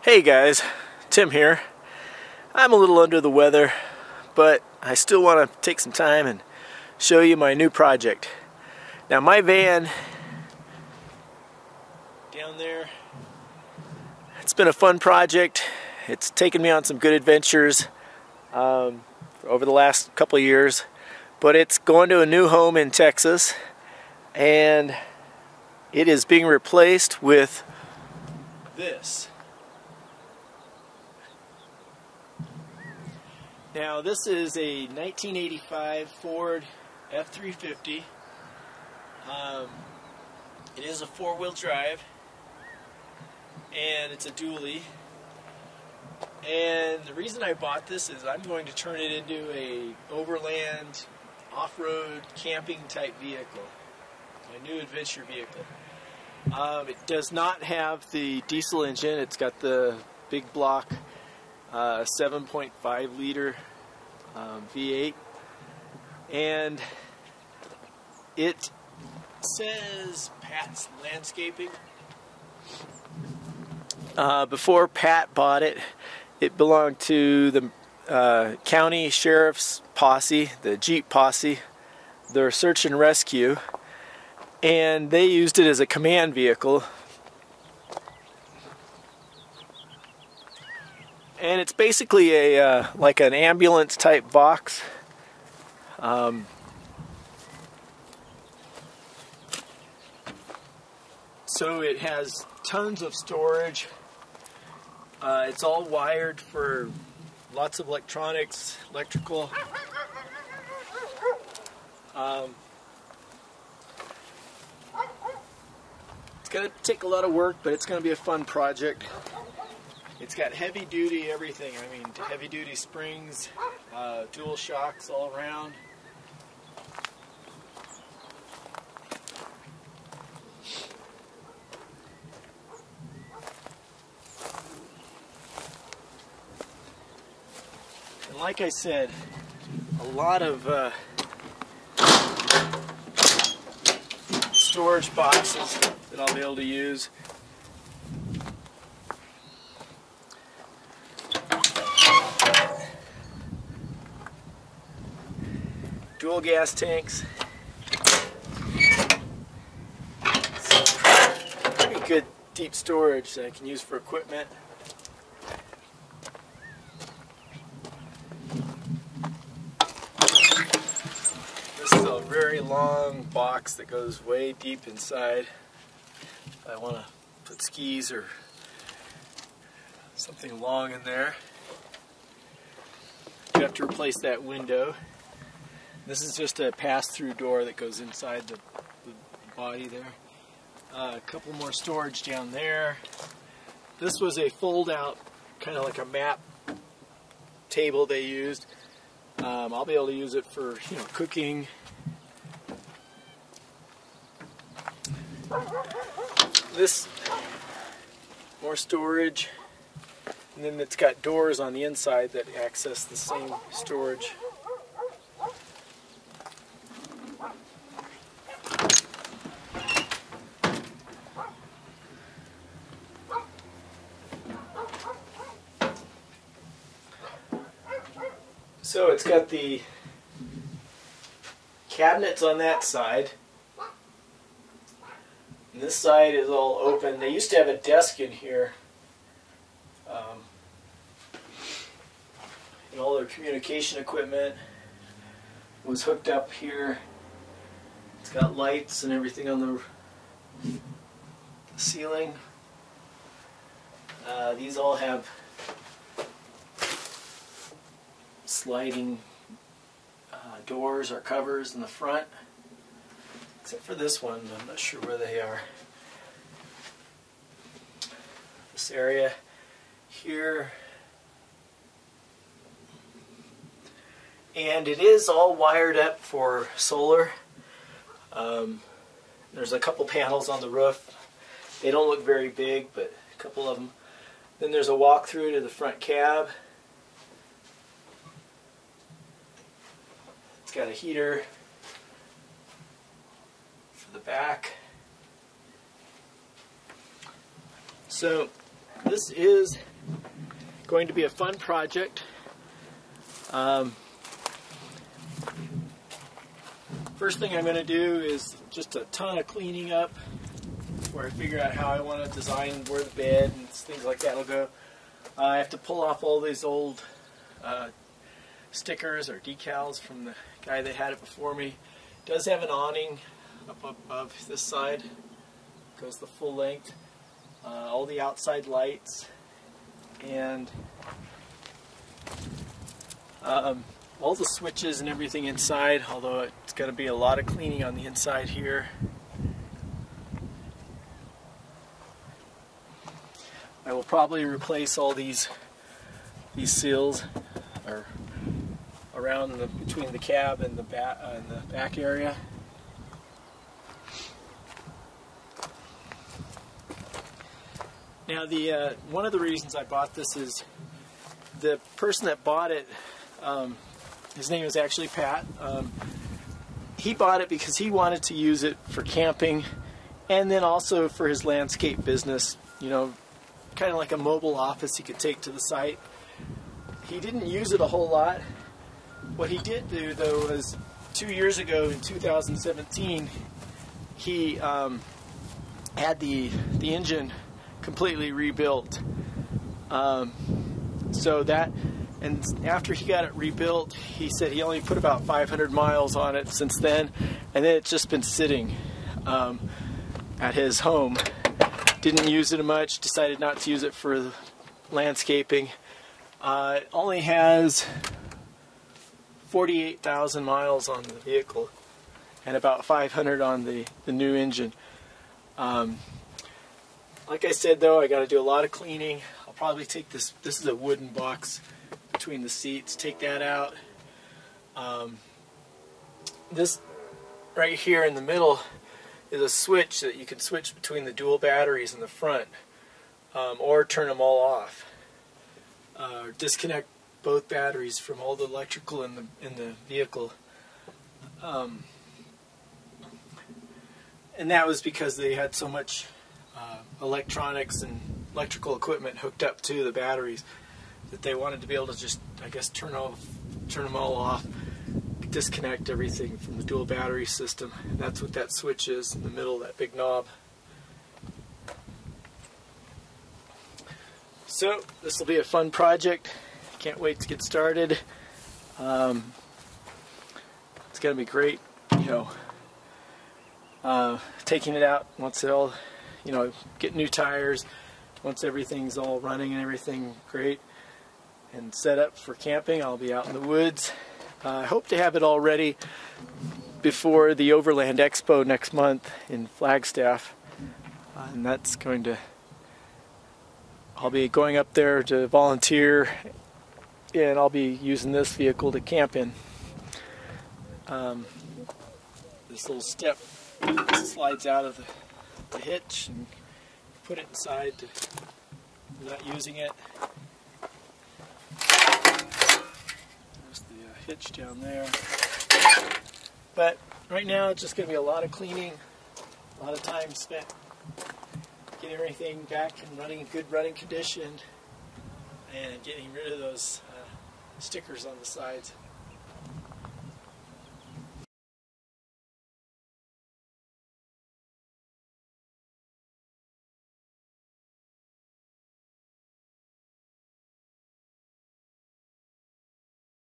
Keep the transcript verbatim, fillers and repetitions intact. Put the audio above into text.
Hey guys, Tim here. I'm a little under the weather, but I still want to take some time and show you my new project. Now my van down there, it's been a fun project. It's taken me on some good adventures um, over the last couple of years, but it's going to a new home in Texas, and it is being replaced with this. Now this is a nineteen eighty-five Ford F three fifty. Um, it is a four-wheel drive, and it's a dually. And the reason I bought this is I'm going to turn it into a overland, off-road, camping type vehicle. My new adventure vehicle. Um, it does not have the diesel engine. It's got the big block Uh, seven point five liter um, V eight, and it says Pat's Landscaping. Uh, before Pat bought it, it belonged to the uh, county sheriff's posse, the Jeep posse, their search and rescue, and they used it as a command vehicle. And it's basically a uh, like an ambulance type box. Um, so it has tons of storage. Uh, it's all wired for lots of electronics, electrical. Um, it's going to take a lot of work, but it's going to be a fun project. It's got heavy duty everything. I mean, heavy duty springs, uh, dual shocks all around. And like I said, a lot of uh, storage boxes that I'll be able to use. Dual gas tanks. Pretty good deep storage that I can use for equipment. This is a very long box that goes way deep inside. If I want to put skis or something long in there. You have to replace that window. This is just a pass-through door that goes inside the, the body there. Uh, a couple more storage down there. This was a fold-out, kind of like a map table they used. Um, I'll be able to use it for, you know, cooking. This, more storage. And then it's got doors on the inside that access the same storage. So it's got the cabinets on that side, and this side is all open. They used to have a desk in here, um, and all their communication equipment was hooked up here. It's got lights and everything on the ceiling. Uh, these all have sliding uh, doors or covers in the front, except for this one. I'm not sure where they are. This area here, and it is all wired up for solar. Um, there's a couple panels on the roof. They don't look very big, but a couple of them. Then there's a walk-through to the front cab. It's got a heater for the back. So this is going to be a fun project. Um, first thing I'm going to do is just a ton of cleaning up, where I figure out how I want to design where the bed and things like that will go. Uh, I have to pull off all these old uh, stickers or decals from the guy that had it before me. It does have an awning up above this side. Goes the full length. Uh, all the outside lights and um, all the switches and everything inside, although it's going to be a lot of cleaning on the inside here. I will probably replace all these these seals or around the, between the cab and the back uh, and the back area. Now, the uh, one of the reasons I bought this is the person that bought it, um, his name is actually Pat. Um, he bought it because he wanted to use it for camping and then also for his landscape business, you know, kind of like a mobile office he could take to the site. He didn't use it a whole lot. What he did do, though, was two years ago in two thousand seventeen, he um, had the, the engine completely rebuilt. Um, so that, and after he got it rebuilt, he said he only put about five hundred miles on it since then, and then it's just been sitting um, at his home. Didn't use it much, decided not to use it for landscaping. Uh, it only has forty-eight thousand miles on the vehicle and about five hundred on the, the new engine. Um, Like I said, though, I got to do a lot of cleaning. I'll probably take this, this is a wooden box between the seats, take that out. Um, this right here in the middle is a switch that you can switch between the dual batteries in the front, um, or turn them all off. Uh, or disconnect both batteries from all the electrical in the, in the vehicle. Um, and that was because they had so much Uh, electronics and electrical equipment hooked up to the batteries that they wanted to be able to just, I guess, turn off, turn them all off, disconnect everything from the dual battery system. And that's what that switch is in the middle, that big knob. So this will be a fun project. Can't wait to get started. Um, it's going to be great, you know, uh, taking it out once it all, you know, get new tires once everything's all running and everything great and set up for camping. I'll be out in the woods. Uh, I hope to have it all ready before the Overland Expo next month in Flagstaff, uh, and that's going to, I'll be going up there to volunteer, and I'll be using this vehicle to camp in. Um, this little step slides out of the the hitch and put it inside to, I'm not using it. There's the uh, hitch down there. But right now it's just going to be a lot of cleaning, a lot of time spent getting everything back and running in good running condition and getting rid of those uh, stickers on the sides.